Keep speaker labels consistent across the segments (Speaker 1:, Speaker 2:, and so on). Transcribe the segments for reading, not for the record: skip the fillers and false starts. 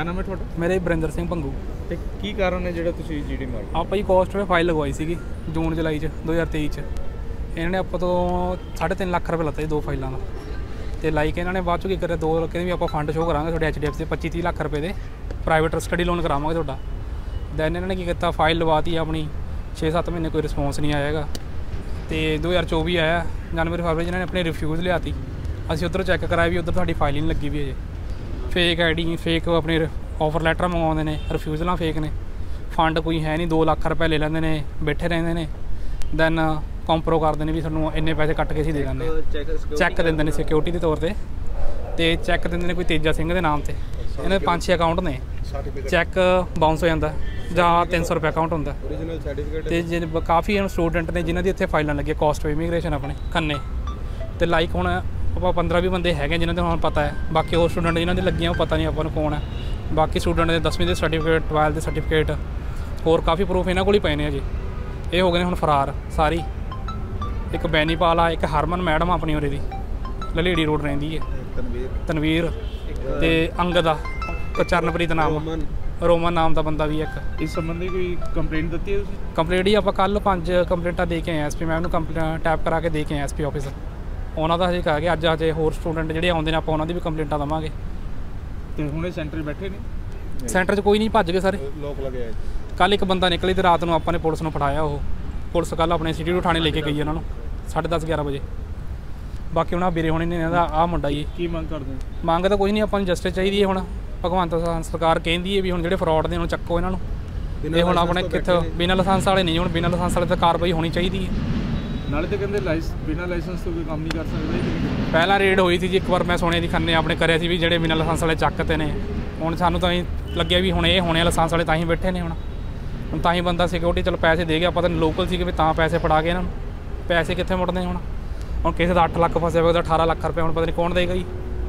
Speaker 1: क्या नाम है थोड़ा?
Speaker 2: मेरे बरिंदर सिंह भंगू।
Speaker 1: ਤੇ ਕੀ ਕਾਰਨ ਹੈ ਜਿਹੜਾ ਤੁਸੀਂ ਜੀਡੀ ਮਾਰ
Speaker 2: ਆਪਾਂ ਜੀ ਕੋਸਟ ਵੇ ਫਾਈਲ ਲਗਵਾਈ ਸੀਗੀ ਜੂਨ ਜੁਲਾਈ 'ਚ 2023 'ਚ। ਇਹਨਾਂ ਨੇ ਆਪਾਂ ਤੋਂ 3.5 ਲੱਖ ਰੁਪਏ ਲੱਤੇ ਜੀ 2 ਫਾਈਲਾਂ ਦਾ। ਤੇ ਲਾਈਕ ਇਹਨਾਂ ਨੇ ਬਾਅਦ 'ਚੋਂ ਕੀ ਕਰਿਆ, 2 ਕਹਿੰਦੇ ਵੀ ਆਪਾਂ ਫੰਡ ਸ਼ੋਅ ਕਰਾਂਗੇ ਤੁਹਾਡੇ HDFC ਦੇ 25-30 ਲੱਖ ਰੁਪਏ ਦੇ ਪ੍ਰਾਈਵੇਟ ਸਟੱਡੀ ਲੋਨ ਕਰਾਵਾਂਗੇ ਤੁਹਾਡਾ। ਦੈਨ ਇਹਨਾਂ ਨੇ ਕੀ ਕੀਤਾ, ਫਾਈਲ ਲਵਾਤੀ ਆਪਣੀ 6-7 ਮਹੀਨੇ ਕੋਈ ਰਿਸਪੌਂਸ ਨਹੀਂ ਆਇਆ ਹੈਗਾ। ਤੇ 2024 ਆਇਆ ਜਨਵਰੀ ਫਰਵਰੀ ਇਹਨਾਂ ਨੇ ਆਪਣੀ ਰਿਫਿਊਜ਼ ਲਿਆਤੀ। ਅਸੀਂ ਉੱਧਰ ਚੈੱਕ ਕਰਾਇਆ ਵੀ ਉੱਧਰ ਤੁਹਾਡੀ ਫਾਈਲ ਹੀ ਨਹੀਂ ਲੱਗੀ ਵੀ ਅਜੇ। ਫੇਕ ID ਫੇਕ ਆਪਣੇ ਆਫਰ ਲੈਟਰ ਮੰਗਵਾਉਂਦੇ ਨੇ, ਰਿਫਿਊਜ਼ਲਾਂ ਫੇਕ ਨੇ, ਫੰਡ ਕੋਈ ਹੈ ਨਹੀਂ, 2 ਲੱਖ ਰੁਪਏ ਲੈ ਲੈਂਦੇ ਨੇ, ਬੈਠੇ ਰਹਿੰਦੇ ਨੇ। ਦੈਨ ਕੰਪਰੋ ਕਰਦੇ ਨੇ ਵੀ ਸਾਨੂੰ ਇੰਨੇ ਪੈਸੇ ਕੱਟ ਕੇ ਅਸੀਂ ਦੇ ਦਿੰਦੇ ਹਾਂ। ਚੈੱਕ ਦਿੰਦੇ ਨੇ ਸਿਕਿਉਰਿਟੀ ਦੇ ਤੌਰ 'ਤੇ, ਅਤੇ ਚੈੱਕ ਦਿੰਦੇ ਨੇ ਕੋਈ ਤੇਜਾ ਸਿੰਘ ਦੇ ਨਾਮ 'ਤੇ। ਇਹਨਾਂ ਦੇ 5-6 ਅਕਾਊਂਟ ਨੇ, ਚੈੱਕ ਬਾਊਂਸ ਹੋ ਜਾਂਦਾ ਜਾਂ 300 ਰੁਪਏ ਅਕਾਊਂਟ ਹੁੰਦਾ। ਅਤੇ ਜੇ ਕਾਫੀ ਸਟੂਡੈਂਟ ਨੇ ਜਿਨ੍ਹਾਂ ਦੀ ਇੱਥੇ ਫਾਈਲਾਂ ਲੱਗੀਆਂ ਕੋਸਟ ਇਮੀਗ੍ਰੇਸ਼ਨ ਆਪਣੇ ਖੰਨੇ, ਅਤੇ ਲਾਈਕ ਹੁਣ ਆਪਾਂ 15-20 ਬੰਦੇ ਹੈਗੇ ਜਿਨ੍ਹਾਂ ਦੇ ਹੁਣ ਪਤਾ ਹੈ। ਬਾਕੀ ਹੋਰ ਸਟੂਡੈਂਟ ਜਿਨ੍ਹਾਂ ਦੀ ਲੱਗੀਆਂ ਉਹ ਪਤਾ ਨਹੀਂ ਆਪਾਂ ਨੂੰ ਕੌਣ ਹੈ। ਬਾਕੀ ਸਟੂਡੈਂਟ ਦੇ 10ਵੀਂ ਦੇ ਸਰਟੀਫਿਕੇਟ, 12 ਦੇ ਸਰਟੀਫਿਕੇਟ, ਹੋਰ ਕਾਫੀ ਪ੍ਰੂਫ ਇਹਨਾਂ ਕੋਲ ਹੀ ਪਏ ਨੇ ਅਜੇ। ਇਹ ਹੋ ਗਏ ਨੇ ਹੁਣ ਫਰਾਰ ਸਾਰੀ। ਇੱਕ ਬੈਨੀਪਾਲ ਆ, ਇੱਕ ਹਰਮਨ ਮੈਡਮ ਆਪਣੀ ਉਰੇ ਦੀ ਲਲੇੜੀ ਰੋਡ ਰਹਿੰਦੀ ਹੈ, ਤਨਵੀਰ, ਅਤੇ ਅੰਗਦ ਆ, ਚਰਨਪ੍ਰੀਤ ਨਾਮ, ਰੋਮਨ ਨਾਮ ਦਾ ਬੰਦਾ ਵੀ ਇੱਕ।
Speaker 1: ਇਸ ਸੰਬੰਧੀ ਕੋਈ ਕੰਪਲੇਂਟ ਦਿੱਤੀ ਹੈ ਤੁਸੀਂ?
Speaker 2: ਕੰਪਲੇਂਟ ਹੀ ਆਪਾਂ ਕੱਲ੍ਹ 5 ਕੰਪਲੇਂਟਾਂ ਦੇ ਕੇ ਆਏ SP ਮੈਮ ਨੂੰ, ਟੈਪ ਕਰਾ ਕੇ ਦੇ ਕੇ ਆਏ SP ਆਫਿਸ। ਉਹਨਾਂ ਦਾ ਹਜੇ ਕਹਿ ਕੇ ਅੱਜ ਹਜੇ ਹੋਰ ਸਟੂਡੈਂਟ ਜਿਹੜੇ ਆਉਂਦੇ ਨੇ ਆਪਾਂ ਉਹਨਾਂ ਦੀ ਵੀ ਕੰਪਲੇਂਟਾਂ ਦੇਵਾਂਗੇ।
Speaker 1: ਤੇ ਹੁਣ ਇਹ ਸੈਂਟਰ ਬੈਠੇ ਨੇ?
Speaker 2: ਸੈਂਟਰ 'ਚ ਕੋਈ ਨਹੀਂ, ਭੱਜ ਗਏ ਸਾਰੇ।
Speaker 1: ਲੋਕ ਲਗਿਆ
Speaker 2: ਕੱਲ੍ਹ ਇੱਕ ਬੰਦਾ ਨਿਕਲੀ ਤੇ ਰਾਤ ਨੂੰ ਆਪਾਂ ਨੇ ਪੁਲਿਸ ਨੂੰ ਫੜਾਇਆ। ਉਹ ਪੁਲਿਸ ਕੱਲ੍ਹ ਆਪਣੇ ਸਿਟੀ ਥਾਣੇ ਲੈ ਕੇ ਗਈ ਉਹਨਾਂ ਨੂੰ 10:30-11 ਵਜੇ। ਬਾਕੀ ਹੁਣ ਵੀਰੇ ਹੋਣੇ ਨੇ ਇਹਨਾਂ ਦਾ ਆਹ ਮੁੰਡਾ ਜੀ।
Speaker 1: ਕੀ ਮੰਗ ਕਰਦੇ?
Speaker 2: ਮੰਗ ਤਾਂ ਕੋਈ ਨਹੀਂ, ਆਪਾਂ ਨੂੰ ਜਸਟਿਸ ਚਾਹੀਦੀ ਹੈ। ਹੁਣ ਭਗਵੰਤ ਸਰਕਾਰ ਕਹਿੰਦੀ ਹੈ ਵੀ ਹੁਣ ਜਿਹੜੇ ਫਰੋਡ ਨੇ ਉਹਨੂੰ ਚੱਕੋ ਇਹਨਾਂ ਨੂੰ। ਇਹ ਹੁਣ ਆਪਣੇ ਕਿੱਥੇ ਬਿਨਾਂ ਲਾਇਸੈਂਸ ਵਾਲੇ ਨਹੀਂ, ਹੁਣ ਬਿਨਾਂ ਲਾਇਸੈਂਸ ਵਾਲੇ 'ਤੇ ਕਾਰਵਾਈ ਹੋਣੀ ਚਾਹੀਦੀ ਹੈ।
Speaker 1: ਨਾਲੇ ਤਾਂ ਕਹਿੰਦੇ ਬਿਨਾਂ ਲਾਇਸੈਂਸ ਤੋਂ ਕੋਈ ਕੰਮ ਨਹੀਂ ਕਰ ਸਕਦੇ।
Speaker 2: ਪਹਿਲਾਂ ਰੇਡ ਹੋਈ ਸੀ ਜੀ ਇੱਕ ਵਾਰ, ਮੈਂ ਸੁਣਿਆ ਦੀ ਖੰਨੇ ਆਪਣੇ ਕਰਿਆ ਸੀ ਵੀ ਜਿਹੜੇ ਬਿਨਾਂ ਲਾਇਸੈਂਸ ਵਾਲੇ ਚੱਕਤੇ ਨੇ। ਹੁਣ ਸਾਨੂੰ ਤਾਂ ਹੀ ਲੱਗਿਆ ਵੀ ਹੁਣ ਇਹ ਹੋਣੇ ਲਾਇਸੈਂਸ ਵਾਲੇ ਤਾਂ ਹੀ ਬੈਠੇ ਨੇ। ਹੁਣ ਤਾਂ ਹੀ ਬੰਦਾ ਸਿਕਿਉਰਿਟੀ ਚਲੋ ਪੈਸੇ ਦੇ ਗਿਆ, ਆਪਾਂ ਤਾਂ ਲੋਕਲ ਸੀਗੇ ਵੀ ਤਾਂ ਪੈਸੇ ਫੜਾ ਕੇ ਇਹਨਾਂ ਨੂੰ। ਪੈਸੇ ਕਿੱਥੇ ਮੁੜਦੇ ਹੁਣ ਕਿਸੇ ਦਾ 8 ਲੱਖ ਫਸਿਆ ਹੋਇਆ, ਉਹਦਾ 18 ਲੱਖ ਰੁਪਏ ਹੁਣ ਪਤਾ ਨਹੀਂ ਕੌਣ ਦੇਗਾ ਜੀ।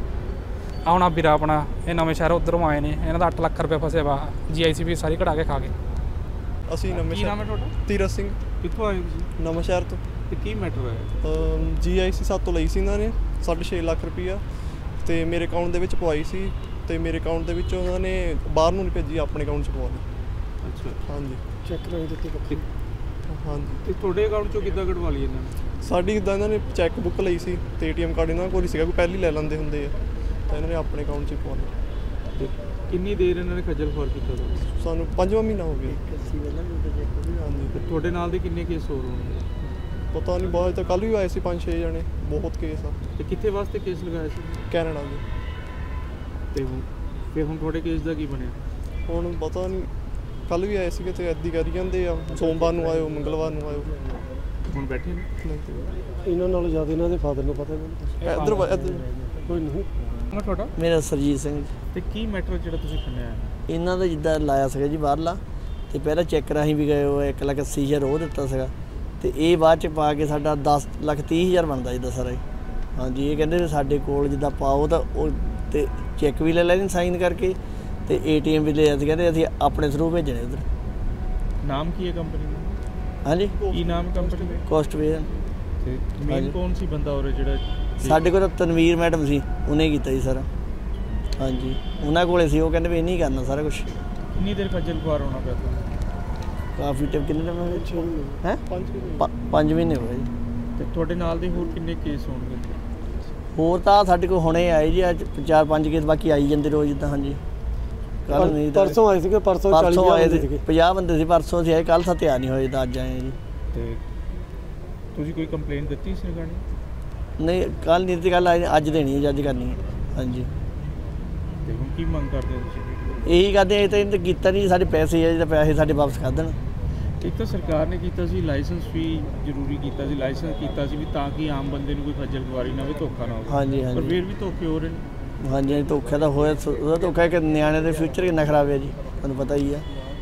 Speaker 2: ਆ ਹੁਣ ਆ ਵੀਰਾ ਆਪਣਾ ਇਹ ਨਵੇਂ ਸ਼ਹਿਰ ਉੱਧਰੋਂ ਆਏ ਨੇ, ਇਹਨਾਂ ਦਾ 8 ਲੱਖ ਰੁਪਏ ਫਸਿਆ ਵਾ, GIC ਵੀ ਸਾਰੀ ਕਢਾ ਕੇ ਖਾ ਗਏ।
Speaker 3: ਅਸੀਂ ਨਵੇਂ
Speaker 1: ਕੀ ਨਾਮ ਹੈ ਤੁਹਾਡਾ?
Speaker 3: ਤੀਰਥ ਸਿੰਘ।
Speaker 1: ਕਿੱਥੋਂ ਆਏ ਤੁਸੀਂ?
Speaker 3: ਨਵਾਂ ਸ਼ਹਿਰ ਤੋਂ।
Speaker 1: ਤੇ ਕੀ ਮੈਟਰ ਹੈ?
Speaker 3: GIC ਸਾਤੋਂ ਲਈ ਸੀ ਇਹਨਾਂ ਨੇ 6.5 ਲੱਖ ਰੁਪਈਆ, ਅਤੇ ਮੇਰੇ ਅਕਾਊਂਟ ਦੇ ਵਿੱਚ ਪਵਾਈ ਸੀ, ਅਤੇ ਮੇਰੇ ਅਕਾਊਂਟ ਦੇ ਵਿੱਚ ਉਹਨਾਂ ਨੇ ਬਾਹਰ ਨੂੰ ਨਹੀਂ ਭੇਜੀ, ਆਪਣੇ ਅਕਾਊਂਟ 'ਚ ਪਵਾ ਲਈ।
Speaker 1: ਅੱਛਾ,
Speaker 3: ਹਾਂਜੀ।
Speaker 2: ਚੈੱਕ ਕਰਾਈ ਦਿੱਤੀ।
Speaker 3: ਹਾਂਜੀ।
Speaker 1: ਤੇ ਤੁਹਾਡੇ ਅਕਾਊਂਟ 'ਚੋਂ ਕਿੱਦਾਂ ਕਢਵਾ ਲਈ ਇਹਨਾਂ ਨੇ?
Speaker 3: ਸਾਡੀ ਇੱਦਾਂ ਇਹਨਾਂ ਨੇ ਚੈੱਕ ਬੁੱਕ ਲਈ ਸੀ ਅਤੇ ATM ਕਾਰਡ ਇਹਨਾਂ ਕੋਲ ਹੀ ਸੀਗਾ, ਕੋਈ ਪਹਿਲਾਂ ਹੀ ਲੈ ਲੈਂਦੇ ਹੁੰਦੇ ਆ, ਤਾਂ ਇਹਨਾਂ ਨੇ ਆਪਣੇ ਅਕਾਊਂਟ 'ਚ ਹੀ ਪਵਾ ਲਿਆ।
Speaker 1: ਤੇ ਕਿੰਨੀ ਦੇਰ ਇਹਨਾਂ ਨੇ ਖੱਜਲ ਖੁਆਰ ਕੀਤਾ ਤੁਹਾਨੂੰ?
Speaker 3: ਸਾਨੂੰ 5ਵਾਂ ਮਹੀਨਾ ਹੋ ਗਿਆ। ਹਾਂਜੀ।
Speaker 1: ਤੇ ਤੁਹਾਡੇ ਨਾਲ ਦੇ ਕਿੰਨੇ ਕੇਸ ਹੋਰ ਹੋਣਗੇ?
Speaker 3: ਪਤਾ ਨਹੀਂ, ਬਾਅਦ ਤਾਂ ਕੱਲ੍ਹ ਵੀ ਆਏ ਸੀ 5-6 ਜਣੇ, ਬਹੁਤ ਕੇਸ ਆ।
Speaker 1: ਤੇ ਕਿੱਥੇ ਵਾਸਤੇ ਕੇਸ ਲਗਾਇਆ ਸੀ?
Speaker 3: ਕੈਨੇਡਾ ਦੇ।
Speaker 1: ਤੇ ਹੁਣ ਤੁਹਾਡੇ ਕੇਸ ਦਾ ਕੀ ਬਣਿਆ?
Speaker 3: ਹੁਣ ਪਤਾ ਨਹੀਂ, ਕੱਲ੍ਹ ਵੀ ਆਏ ਸੀਗੇ ਅਤੇ ਇੱਦਾਂ ਕਰੀ ਜਾਂਦੇ ਆ, ਸੋਮਵਾਰ ਨੂੰ ਆਇਓ, ਮੰਗਲਵਾਰ ਨੂੰ ਆਇਓ।
Speaker 1: ਹੁਣ ਬੈਠੇ ਨੇ?
Speaker 2: ਇਹਨਾਂ ਨਾਲੋਂ ਜ਼ਿਆਦਾ ਇਹਨਾਂ ਦੇ ਫਾਦਰ ਨੂੰ ਪਤਾ
Speaker 3: ਇੱਧਰ
Speaker 2: ਕੋਈ ਨਹੀਂ।
Speaker 1: ਤੁਹਾਡਾ?
Speaker 4: ਮੇਰਾ ਸਰਜੀਤ ਸਿੰਘ ਜੀ।
Speaker 1: ਤੇ ਕੀ ਮੈਟਰ ਜਿਹੜਾ ਤੁਸੀਂ ਖੰਡਿਆ?
Speaker 4: ਇਹਨਾਂ ਦਾ ਜਿੱਦਾਂ ਲਾਇਆ ਸੀਗਾ ਜੀ ਬਾਹਰਲਾ, ਅਤੇ ਪਹਿਲਾਂ ਚੈੱਕ ਰਾਹੀਂ ਵੀ ਗਏ, ਉਹ 1,80,000 ਉਹ ਦਿੱਤਾ ਸੀਗਾ, ਅਤੇ ਇਹ ਬਾਅਦ 'ਚ ਪਾ ਕੇ ਸਾਡਾ 10,30,000 ਬਣਦਾ ਜਿੱਦਾਂ ਸਾਰਾ। ਹਾਂਜੀ। ਇਹ ਕਹਿੰਦੇ ਸਾਡੇ ਕੋਲ ਜਿੱਦਾਂ ਪਾਓ ਤਾਂ ਉਹ, ਅਤੇ ਚੈੱਕ ਵੀ ਲੈ ਲੈਣ ਸਾਈਨ ਕਰਕੇ, ਅਤੇ ATM ਵੀ ਲਿਆ ਸੀ, ਕਹਿੰਦੇ ਅਸੀਂ ਆਪਣੇ ਥਰੂ ਭੇਜਣੇ ਉੱਧਰ।
Speaker 1: ਨਾਮ ਕੀ ਹੈ ਕੰਪਨੀ ਦਾ?
Speaker 4: ਹਾਂਜੀ।
Speaker 1: ਕੀ ਨਾਮ ਕੰਪਨੀ ਦਾ?
Speaker 4: ਕੋਸਟਵੇ।
Speaker 1: ਤੇ ਮੇਨ ਕੌਣ ਸੀ ਬੰਦਾ ਉਰੇ ਜਿਹੜਾ?
Speaker 4: ਸਾਡੇ ਕੋਲ ਤਾਂ ਤਨਵੀਰ ਮੈਡਮ ਸੀ, ਉਹਨੇ ਕੀਤਾ ਜੀ ਸਾਰਾ। ਹਾਂਜੀ। ਉਹਨਾਂ ਕੋਲੇ ਸੀ, ਉਹ ਕਹਿੰਦੇ ਵੀ ਇਹ ਨਹੀਂ ਕਰਨਾ ਸਾਰਾ ਕੁਛ।
Speaker 1: ਕਿੰਨੀ ਦੇਰ ਖੱਜਲ ਖੁਆਰ ਹੋਣਾ ਪਿਆ ਤੁਹਾਨੂੰ?
Speaker 4: ਕਾਫੀ ਟਾਈਮ। ਕਿੰਨੇ ਟਾਈਮ ਹੈ? 5 ਮਹੀਨੇ ਹੋ ਗਏ ਜੀ।
Speaker 1: ਤੇ ਤੁਹਾਡੇ ਨਾਲ ਦੇ ਹੋਰ ਕਿੰਨੇ ਕੇਸ ਹੋਣਗੇ?
Speaker 4: ਹੋਰ ਤਾਂ ਸਾਡੇ ਕੋਲ ਹੁਣੇ ਆਏ ਜੀ, ਅੱਜ 4-5 ਕੇਸ, ਬਾਕੀ ਆਈ ਜਾਂਦੇ ਰੋਜ਼ ਜਿੱਦਾਂ। ਹਾਂਜੀ। ਕੱਲ੍ਹ ਨਹੀਂ,
Speaker 2: ਪਰਸੋਂ ਆਏ ਸੀਗੇ, ਪਰਸੋਂ
Speaker 4: ਆਏ ਸੀ 50 ਬੰਦੇ ਸੀ, ਪਰਸੋਂ ਅਸੀਂ ਆਏ, ਕੱਲ੍ਹ ਤਾਂ ਤਿਆਰ ਨਹੀਂ ਹੋਏ, ਤਾਂ ਅੱਜ ਆਏ ਜੀ।
Speaker 1: ਤੇ ਤੁਸੀਂ ਕੋਈ ਕੰਪਲੇਂਟ ਦਿੱਤੀ ਸੀ ਰਿਗਾਰਡਿੰਗ?
Speaker 4: ਨਹੀਂ, ਕੱਲ੍ਹ ਨਹੀਂ ਦਿੱਤੀ, ਕੱਲ੍ਹ ਅੱਜ ਦੇਣੀ ਹੈ ਜੀ, ਅੱਜ ਕਰਨੀ ਹੈ। ਹਾਂਜੀ।
Speaker 1: ਤੇ ਹੁਣ ਕੀ ਮੰਗ ਕਰਦੇ ਹੋ ਤੁਸੀਂ?
Speaker 4: ਇਹੀ ਕਰਦੇ ਆ, ਇਹ ਤਾਂ ਕੀਤਾ ਨਹੀਂ, ਸਾਡੇ ਪੈਸੇ ਆ ਜਿਹਦਾ ਪੈਸੇ ਸਾਡੇ ਵਾਪਸ ਕਰ ਦੇਣ।
Speaker 1: ਇੱਕ ਤਾਂ ਸਰਕਾਰ ਨੇ ਕੀਤਾ ਸੀ ਲਾਇਸੈਂਸ ਵੀ ਜ਼ਰੂਰੀ ਕੀਤਾ ਸੀ, ਲਾਇਸੈਂਸ ਕੀਤਾ ਸੀ ਵੀ ਤਾਂ ਕਿ ਆਮ ਬੰਦੇ ਨੂੰ ਕੋਈ ਖੱਜਲ ਖੁਆਰੀ ਨਾ ਹੋਵੇ, ਧੋਖਾ ਨਾ ਹੋਵੇ।
Speaker 4: ਹਾਂਜੀ ਹਾਂਜੀ।
Speaker 1: ਪਰ ਫਿਰ ਵੀ ਧੋਖੇ ਹੋ ਰਹੇ ਨੇ।
Speaker 4: ਹਾਂਜੀ ਹਾਂਜੀ। ਧੋਖਾ ਤਾਂ ਹੋਇਆ, ਉਹਦਾ ਧੋਖਾ ਕਿ ਨਿਆਣੇ ਦੇ ਫਿਊਚਰ ਕਿੰਨਾ ਖਰਾਬ ਹੈ ਜੀ, ਤੁਹਾਨੂੰ ਪਤਾ ਹੀ ਆ।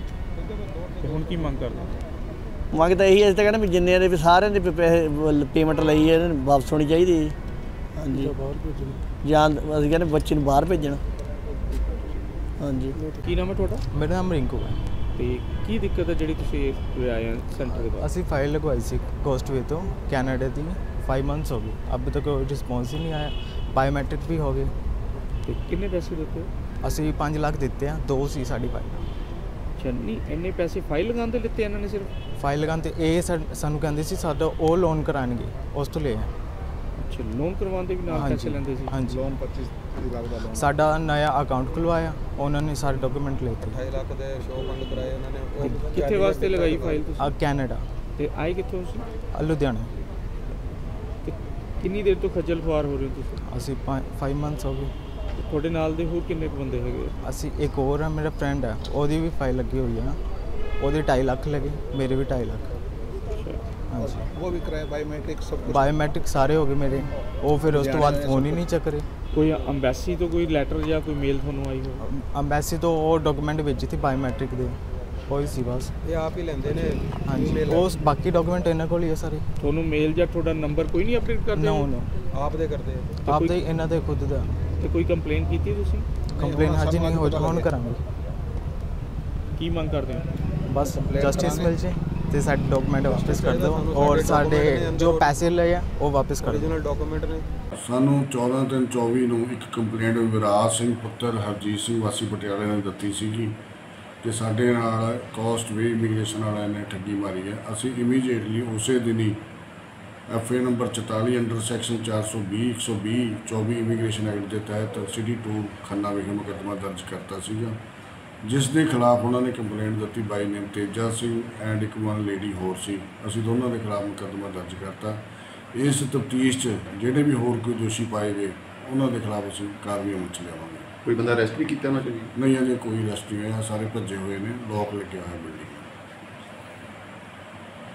Speaker 1: ਤੇ ਹੁਣ ਕੀ ਮੰਗ ਕਰਦੇ?
Speaker 4: ਮੰਗ ਤਾਂ ਇਹੀ, ਅਸੀਂ ਤਾਂ ਕਹਿੰਦੇ ਵੀ ਜਿੰਨੇ ਦੇ ਵੀ ਸਾਰਿਆਂ ਦੇ ਪੈਸੇ ਪੇਮੈਂਟ ਲਈ ਹੈ, ਇਹਨਾਂ ਨੂੰ ਵਾਪਸ ਹੋਣੀ ਚਾਹੀਦੀ ਹੈ ਜੀ। ਹਾਂਜੀ। ਜਾਂ ਅਸੀਂ ਕਹਿੰਦੇ ਬੱਚੇ ਨੂੰ ਬਾਹਰ ਭੇਜਣ। ਹਾਂਜੀ।
Speaker 1: ਕੀ ਨਾਮ ਹੈ ਤੁਹਾਡਾ?
Speaker 5: ਮੇਰਾ ਨਾਮ ਰਿੰਕੂ ਹੈ।
Speaker 1: ਤੇ ਕੀ ਦਿੱਕਤ ਹੈ ਜਿਹੜੀ ਤੁਸੀਂ ਆਏ ਸੈਂਟਰ ਦੇ ਬਾਅਦ?
Speaker 5: ਅਸੀਂ ਫਾइल लगवाई सी कोस्टवे तो कैनेडा दी 5 मंथ्स हो गए, अभी तक कोई रिस्पॉन्स ही नहीं आया। बायोमेट्रिक भी हो गए।
Speaker 1: तो कितने पैसे देते हो?
Speaker 5: ਅਸੀਂ 5 ਲੱਖ ਦਿੱਤੇ ਆ, 2 ਸੀ ਸਾਡੀ ਫਾਈਲ।
Speaker 1: ਅੱਛਾ, ਨਹੀਂ ਇੰਨੇ ਪੈਸੇ ਫਾਈਲ ਲਗਾਉਣ ਦੇ ਲਿੱਤੇ ਇਹਨਾਂ ਨੇ ਸਿਰਫ?
Speaker 5: ਫਾਈਲ ਲਗਾਉਣ ਤੇ ਇਹ ਸਾਨੂੰ ਕਹਿੰਦੇ ਸੀ ਸਾਡਾ ਉਹ ਲੋਨ ਕਰਾਉਣਗੇ, ਉਸ ਤੋਂ ਲਏ ਆ।
Speaker 1: ਅੱਛਾ, ਲੋਨ ਕਰਵਾਉਂਦੇ ਵੀ ਨਾਲ ਪੈਸੇ ਲੈਂਦੇ ਸੀ?
Speaker 5: ਹਾਂਜੀ,
Speaker 6: ਲੋਨ 25 ਲੱਖ ਦਾ ਲੋਨ।
Speaker 5: ਸਾਡਾ ਨਇਆ ਅਕਾਊਂਟ ਖੁਲਵਾਇਆ, ਉਹਨਾਂ ਨੇ ਸਾਰੇ ਡਾਕੂਮੈਂਟ ਲਏ ਤੇ।
Speaker 6: 28 ਲੱਖ ਦੇ ਸ਼ੋਅ ਫੰਡ ਕਰਾਏ ਉਹਨਾਂ ਨੇ। ਉਹ
Speaker 1: ਕਿੱਥੇ ਵਾਸਤੇ ਲਗਾਈ ਫਾਈਲ ਤੁਸੀਂ?
Speaker 5: ਕੈਨੇਡਾ,
Speaker 1: ਤੇ ਆਏ ਕਿੱਥੋਂ ਤੁਸੀਂ?
Speaker 5: ਲੁਧਿਆਣਾ।
Speaker 1: ਤੇ ਕਿੰਨੀ ਦੇਰ ਤੋਂ ਖੱਜਲ ਖੁਆਰ ਹੋ ਰਹੇ ਹੋ ਤੁਸੀਂ?
Speaker 5: ਅਸੀਂ 5 ਮੰਥਸ ਹੋ ਗਏ।
Speaker 1: ਤੇ ਤੁਹਾਡੇ ਨਾਲ ਦੇ ਹੋਰ ਕਿੰਨੇ ਕੁ ਬੰਦੇ ਹੈਗੇ?
Speaker 5: ਅਸੀਂ ਇੱਕ ਹੋਰ ਹੈ, ਮੇਰਾ ਫਰੈਂਡ ਹੈ, ਉਹਦੀ ਵੀ ਫਾਈਲ ਲੱਗੀ ਹੋਈ ਹੈ, ਉਹਦੇ 2.5 ਲੱਖ ਲੱਗੇ, ਮੇਰੇ ਵੀ 2.5 ਲੱਖ।
Speaker 1: ਅੱਛਾ,
Speaker 5: ਹਾਂਜੀ,
Speaker 6: ਉਹ ਵੀ ਕਰਾਏ ਬਾਇਓਮੈਟ੍ਰਿਕ ਸਭ ਕੁਛ।
Speaker 5: ਬਾਇਓਮੈਟ੍ਰਿਕ ਸਾਰੇ ਹੋ ਗਏ ਮੇਰੇ। ਉਹ ਫਿਰ ਉਸ ਤੋਂ ਬਾਅਦ ਫੋਨ ਹੀ ਨਹੀਂ ਚੱਕ ਰਹੇ।
Speaker 1: ਕੋਈ ਅੰਬੈਸੀ ਤੋਂ ਕੋਈ ਲੈਟਰ ਜਾਂ ਕੋਈ ਮੇਲ ਤੁਹਾਨੂੰ ਆਈ ਹੋ?
Speaker 5: ਅੰਬੈਸੀ ਤੋਂ ਉਹ ਡਾਕੂਮੈਂਟ ਭੇਜੀ ਸੀ ਬਾਇਓਮੈਟ੍ਰਿਕ ਦੇ, ਉਹੀ ਸੀ ਬਸ।
Speaker 6: ਇਹ ਆਪ ਹੀ ਲੈਂਦੇ ਨੇ?
Speaker 5: ਹਾਂਜੀ, ਉਸ ਬਾਕੀ ਡਾਕੂਮੈਂਟ ਇਹਨਾਂ ਕੋਲ ਹੀ ਹੈ ਸਾਰੇ।
Speaker 1: ਤੁਹਾਨੂੰ ਮੇਲ ਜਾਂ ਤੁਹਾਡਾ ਨੰਬਰ ਕੋਈ ਨਹੀਂ ਅਪਡੇਟ ਕਰਦੇ?
Speaker 5: ਨੋ ਨੋ,
Speaker 6: ਆਪ ਦੇ ਕਰਦੇ ਆ?
Speaker 5: ਆਪ ਦੇ ਇਹਨਾਂ ਦੇ ਖੁਦ ਦਾ।
Speaker 1: ਤੇ ਕੋਈ ਕੰਪਲੇਨ ਕੀਤੀ ਤੁਸੀਂ?
Speaker 5: ਕੰਪਲੇਨ ਹਜੇ ਨਹੀਂ ਹੋ, ਹੁਣ ਕਰਾਂਗੇ।
Speaker 1: ਕੀ ਮੰਗ ਕਰਦੇ ਹੋ?
Speaker 5: ਬਸ ਜਸਟਿਸ ਮਿਲ ਜੇ ਤੇ ਸਾਡੇ ਡਾਕੂਮੈਂਟ ਵਾਪਸ ਕਰ ਦਿਓ, ਔਰ ਸਾਡੇ ਜੋ ਪੈਸੇ ਲਏ ਆ ਉਹ ਵਾਪਸ ਕਰ ਦਿਓ।
Speaker 6: ਓਰੀਜਨਲ ਡਾਕੂਮੈਂਟ ਨੇ।
Speaker 7: ਸਾਨੂੰ 14/3/24 ਨੂੰ ਇੱਕ ਕੰਪਲੇਂਟ ਵਿਰਾਜ ਸਿੰਘ ਪੁੱਤਰ ਹਰਜੀਤ ਸਿੰਘ ਵਾਸੀ ਪਟਿਆਲੇ ਨੇ ਦਿੱਤੀ ਸੀਗੀ ਕਿ ਸਾਡੇ ਨਾਲ ਕੋਸਟਵੇ ਇਮੀਗ੍ਰੇਸ਼ਨ ਵਾਲਿਆਂ ਨੇ ਠੱਗੀ ਮਾਰੀ ਹੈ। ਅਸੀਂ ਇਮੀਡੀਏਟਲੀ ਉਸੇ ਦਿਨ ਹੀ FA number 44 under section 420 120 24 immigration act ਦੇ ਤਹਿਤ ਸਿਟੀ 2 ਖੰਨਾ ਵਿਖੇ ਮੁਕੱਦਮਾ ਦਰਜ ਕਰਤਾ ਸੀਗਾ, ਜਿਸ ਦੇ ਖਿਲਾਫ ਉਹਨਾਂ ਨੇ ਕੰਪਲੇਂਟ ਦਿੱਤੀ by name Teja Singh and ਇੱਕ ਵਨ ਲੇਡੀ ਹੋਰ ਸੀ। ਅਸੀਂ ਦੋਨਾਂ ਦੇ ਖਿਲਾਫ ਮੁਕੱਦਮਾ ਦਰਜ ਕਰਤਾ। ਇਸ ਤਫਤੀਸ਼ 'ਚ ਜਿਹੜੇ ਵੀ ਹੋਰ ਕੋਈ ਦੋਸ਼ੀ ਪਾਏ ਗਏ ਉਹਨਾਂ ਦੇ ਖਿਲਾਫ ਅਸੀਂ ਕਾਰਵਾਈ ਅਮਲ 'ਚ ਲਿਆਵਾਂਗੇ।
Speaker 8: ਕੋਈ ਬੰਦਾ ਅਰੈਸਟ ਵੀ ਕੀਤਾ ਨਾ?
Speaker 7: ਨਹੀਂ, ਅਜੇ ਕੋਈ ਅਰੈਸਟ ਨਹੀਂ ਹੋਇਆ, ਸਾਰੇ ਭੱਜੇ ਹੋਏ ਨੇ, ਲੋਕ ਲੱਗਿਆ ਹੋਇਆ ਬਿਲਡਿੰਗ।